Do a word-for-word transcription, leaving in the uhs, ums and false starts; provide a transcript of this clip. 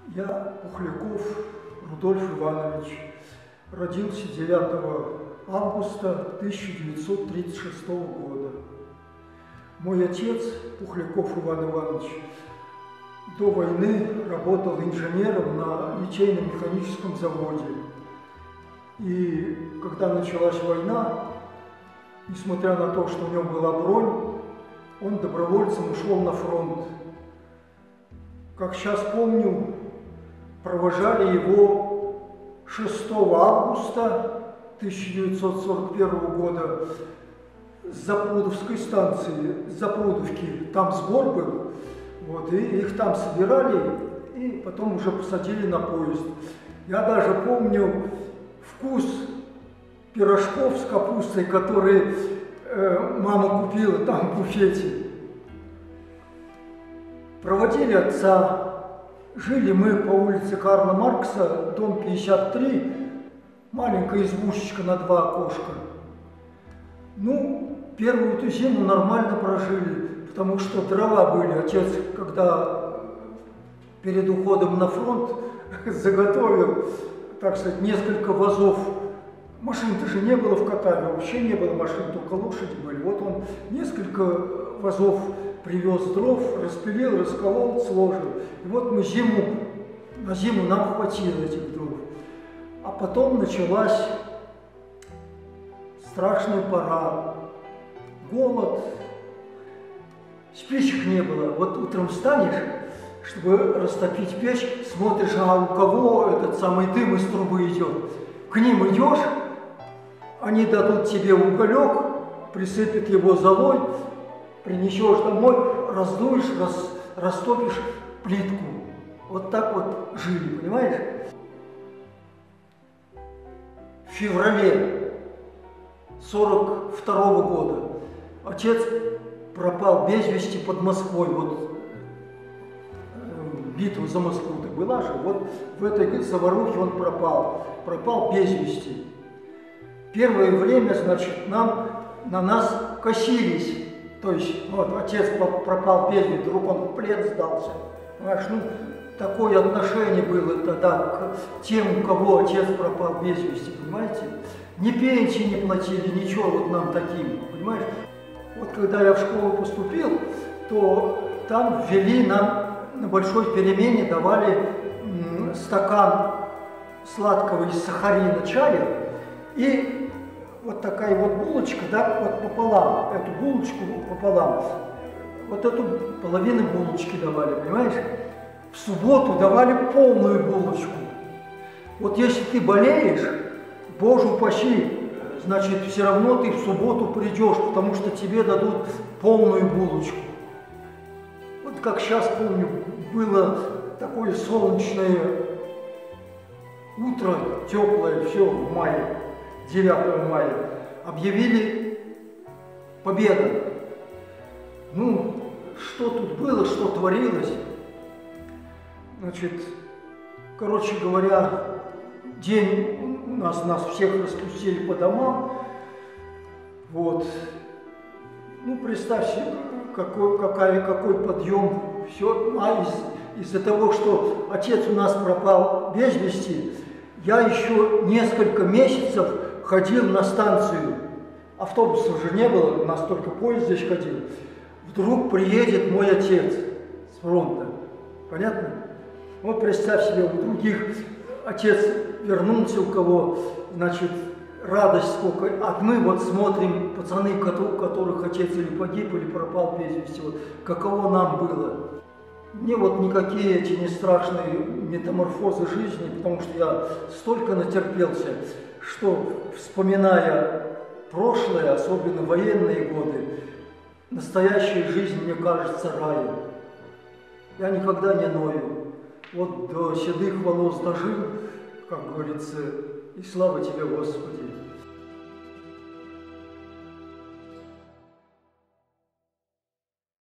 Я, Пухляков Рудольф Иванович, родился девятого августа тысяча девятьсот тридцать шестого года. Мой отец, Пухляков Иван Иванович, до войны работал инженером на литейно-механическом заводе. И когда началась война, несмотря на то, что у него была бронь, он добровольцем ушел на фронт. Как сейчас помню, провожали его шестого августа тысяча девятьсот сорок первого года с Запрудовской станции, с Запрудовки. Там сбор был, вот, и их там собирали, и потом уже посадили на поезд. Я даже помню вкус пирожков с капустой, которые э, мама купила там в буфете. Проводили отца. Жили мы по улице Карла Маркса, дом пятьдесят три, маленькая избушечка на два окошка. Ну, первую эту зиму нормально прожили, потому что дрова были. Отец, когда перед уходом на фронт заготовил, так сказать, несколько вазов. Машин-то же не было в Катаве, вообще не было машин, только лошади были. Вот он несколько вазов привез дров, распилил, расколол, сложил. И вот мы зиму, на зиму нам хватило этих дров. А потом началась страшная пора, голод, спичек не было. Вот утром встанешь, чтобы растопить печь, смотришь, а у кого этот самый дым из трубы идет. К ним идешь, они дадут тебе уголек, присыпят его золой, принесешь домой, раздуешь, рас, растопишь плитку. Вот так вот жили, понимаешь? В феврале сорок второго года отец пропал без вести под Москвой. Вот битва за Москву-то была же. Вот в этой заварухе он пропал. Пропал без вести. Первое время, значит, нам, на нас косились. То есть, вот, отец пропал без вести, вдруг он в плен сдался. Понимаешь, ну, такое отношение было тогда к тем, у кого отец пропал без вести, понимаете? Ни пенсии не платили, ничего вот нам таким, понимаешь? Вот когда я в школу поступил, то там ввели нам на большой перемене, давали стакан сладкого из сахарина чая и вот такая вот булочка, да, вот пополам, эту булочку пополам, вот эту половину булочки давали, понимаешь? В субботу давали полную булочку. Вот если ты болеешь, Боже упаси, значит, все равно ты в субботу придешь, потому что тебе дадут полную булочку. Вот как сейчас помню, было такое солнечное утро, теплое, все, в мае, девятого мая, объявили победу. Ну, что тут было, что творилось? Значит, короче говоря, день у нас, нас всех распустили по домам. Вот. Ну, представь себе, какой, какая, какой подъем. Все. А из, из-за того, что отец у нас пропал без вести, я еще несколько месяцев ходил на станцию. Автобусов же не было, у нас только поезд здесь ходил. Вдруг приедет мой отец с фронта. Понятно? Вот представь себе, у других отец вернулся, у кого, значит, радость сколько. А мы вот смотрим, пацаны, у которых отец или погиб, или пропал без вести, вот, каково нам было. Мне вот никакие эти не страшные метаморфозы жизни, потому что я столько натерпелся, что, вспоминая прошлое, особенно военные годы, настоящая жизнь мне кажется раем. Я никогда не ною. Вот до седых волос дожил, как говорится, и слава тебе, Господи.